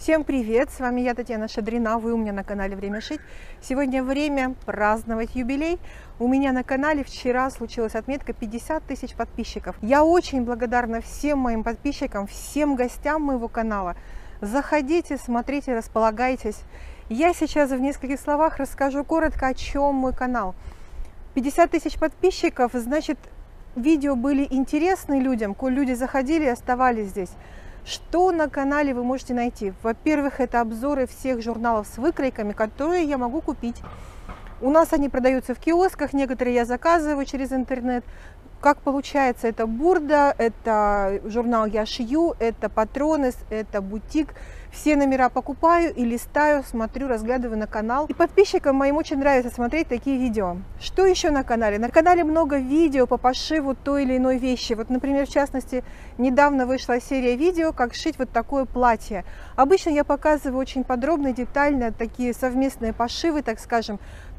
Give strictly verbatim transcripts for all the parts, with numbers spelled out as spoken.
Всем привет! С вами я, Татьяна Шадрина, вы у меня на канале Время шить. Сегодня время праздновать юбилей. У меня на канале вчера случилась отметка пятьдесят тысяч подписчиков. Я очень благодарна всем моим подписчикам, всем гостям моего канала. Заходите, смотрите, располагайтесь. Я сейчас в нескольких словах расскажу коротко, о чем мой канал. пятьдесят тысяч подписчиков, значит, видео были интересны людям, коль люди заходили и оставались здесь. Что на канале вы можете найти? Во-первых, это обзоры всех журналов с выкройками, которые я могу купить. У нас они продаются в киосках, некоторые я заказываю через интернет. Как получается, это Бурда, это журнал Я шью, это Патронес, это Бутик. Все номера покупаю и листаю, смотрю, разглядываю на канал. И подписчикам моим очень нравится смотреть такие видео. Что еще на канале? На канале много видео по пошиву той или иной вещи. Вот, например, в частности, недавно вышла серия видео, как шить вот такое платье. Обычно я показываю очень подробно и детально такие совместные пошивы, так скажем,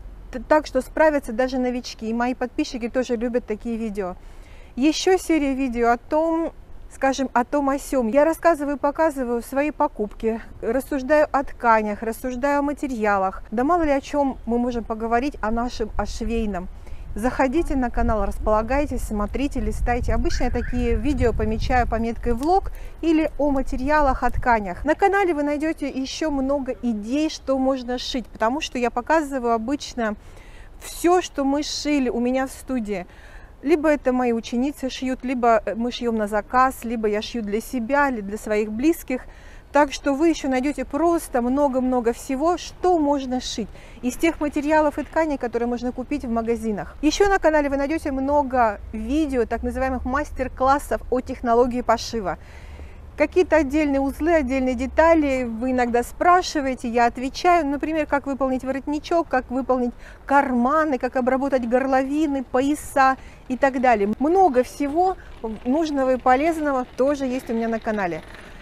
так что справятся даже новички. И мои подписчики тоже любят такие видео. Еще серия видео о том, скажем, о том о сём. Я рассказываю, показываю свои покупки, рассуждаю о тканях, рассуждаю о материалах. Да мало ли о чем мы можем поговорить о нашем, о швейном. Заходите на канал, располагайтесь, смотрите, листайте. Обычно я такие видео помечаю пометкой влог или о материалах, о тканях. На канале вы найдете еще много идей, что можно шить, потому что я показываю обычно все, что мы шили у меня в студии. Либо это мои ученицы шьют, либо мы шьем на заказ, либо я шью для себя или для своих близких. Так что вы еще найдете просто много-много всего, что можно шить из тех материалов и тканей, которые можно купить в магазинах. Еще на канале вы найдете много видео, так называемых мастер-классов о технологии пошива. Какие-то отдельные узлы, отдельные детали вы иногда спрашиваете, я отвечаю. Например, как выполнить воротничок, как выполнить карманы, как обработать горловины, пояса и так далее. Много всего нужного и полезного тоже есть у меня на канале.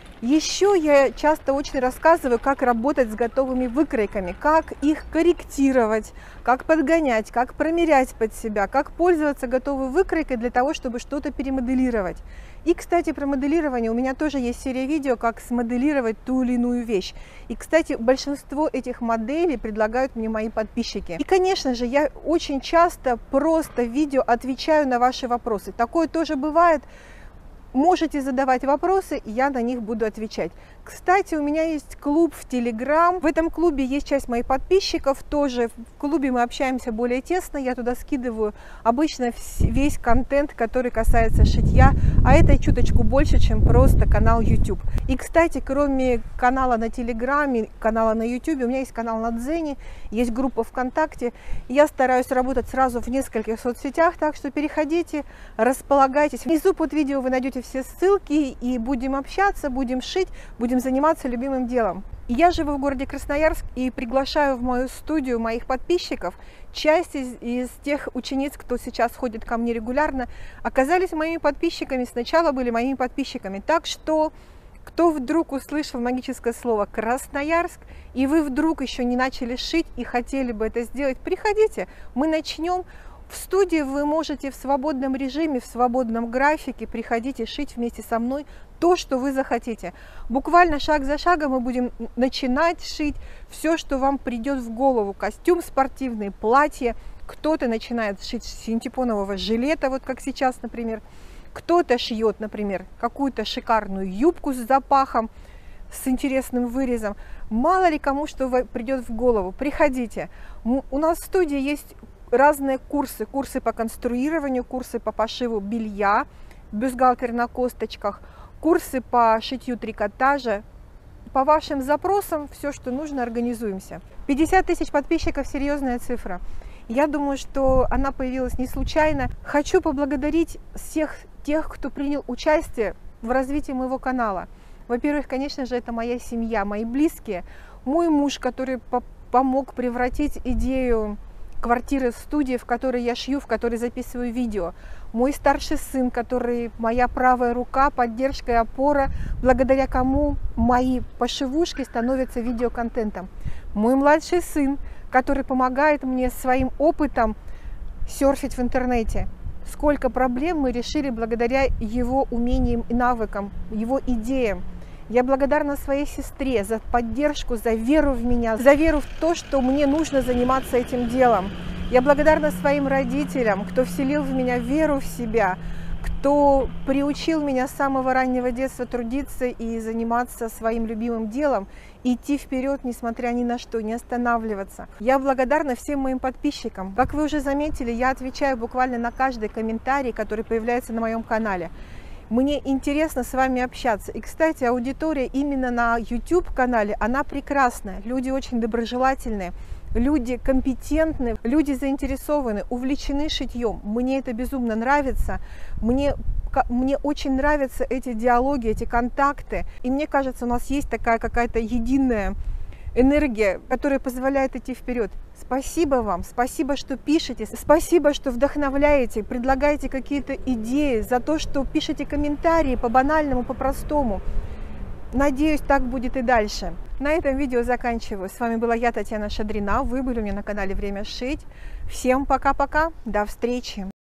Еще я часто очень рассказываю, как работать с готовыми выкройками, как их корректировать, как подгонять, как промерять под себя, как пользоваться готовой выкройкой для того, чтобы что-то перемоделировать. И, кстати, про моделирование у меня тоже есть серия видео, как смоделировать ту или иную вещь. И, кстати, большинство этих моделей предлагают мне мои подписчики. И, конечно же, я очень часто просто в видео отвечаю на ваши вопросы. Такое тоже бывает. Можете задавать вопросы, и я на них буду отвечать. Кстати, у меня есть клуб в Телеграм. В этом клубе есть часть моих подписчиков тоже. В клубе мы общаемся более тесно. Я туда скидываю обычно весь контент, который касается шитья. А это чуточку больше, чем просто канал YouTube. И, кстати, кроме канала на Телеграме, канала на YouTube, у меня есть канал на Дзене, есть группа ВКонтакте. Я стараюсь работать сразу в нескольких соцсетях, так что переходите, располагайтесь. Внизу под видео вы найдете все ссылки, и будем общаться, будем шить, будем заниматься любимым делом. Я живу в городе Красноярск и приглашаю в мою студию моих подписчиков. Часть из, из тех учениц, кто сейчас ходит ко мне регулярно, оказались моими подписчиками, сначала были моими подписчиками. Так что, кто вдруг услышал магическое слово Красноярск, и вы вдруг еще не начали шить и хотели бы это сделать, приходите, мы начнем. В студии вы можете в свободном режиме, в свободном графике приходить и шить вместе со мной то, что вы захотите. Буквально шаг за шагом мы будем начинать шить все, что вам придет в голову. Костюм спортивный, платье. Кто-то начинает шить синтепонового жилета, вот как сейчас, например. Кто-то шьет, например, какую-то шикарную юбку с запахом, с интересным вырезом. Мало ли кому что придет в голову. Приходите. У нас в студии есть разные курсы, курсы по конструированию, курсы по пошиву белья, бюстгальтер на косточках, курсы по шитью трикотажа. По вашим запросам все, что нужно, организуемся. пятьдесят тысяч подписчиков – серьезная цифра. Я думаю, что она появилась не случайно. Хочу поблагодарить всех тех, кто принял участие в развитии моего канала. Во-первых, конечно же, это моя семья, мои близкие, мой муж, который помог превратить идею квартиры, студии, в которой я шью, в которой записываю видео. Мой старший сын, который моя правая рука, поддержка и опора, благодаря кому мои пошивушки становятся видеоконтентом. Мой младший сын, который помогает мне своим опытом серфить в интернете. Сколько проблем мы решили благодаря его умениям и навыкам, его идеям. Я благодарна своей сестре за поддержку, за веру в меня, за веру в то, что мне нужно заниматься этим делом. Я благодарна своим родителям, кто вселил в меня веру в себя, кто приучил меня с самого раннего детства трудиться и заниматься своим любимым делом, идти вперед, несмотря ни на что, не останавливаться. Я благодарна всем моим подписчикам. Как вы уже заметили, я отвечаю буквально на каждый комментарий, который появляется на моем канале. Мне интересно с вами общаться. И, кстати, аудитория именно на YouTube-канале, она прекрасная. Люди очень доброжелательные, люди компетентны, люди заинтересованы, увлечены шитьем. Мне это безумно нравится. Мне, мне очень нравятся эти диалоги, эти контакты. И мне кажется, у нас есть такая какая-то единая энергия, которая позволяет идти вперед. Спасибо вам, спасибо, что пишете, спасибо, что вдохновляете, предлагаете какие-то идеи, за то, что пишете комментарии по-банальному, по-простому. Надеюсь, так будет и дальше. На этом видео заканчиваю. С вами была я, Татьяна Шадрина. Вы были у меня на канале Время шить. Всем пока-пока. До встречи.